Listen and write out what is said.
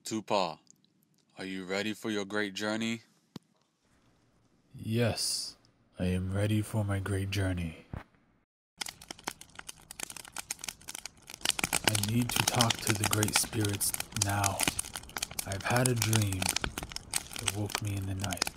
Tupa, are you ready for your great journey? Yes, I am ready for my great journey. I need to talk to the great spirits now. I've had a dream. It woke me in the night.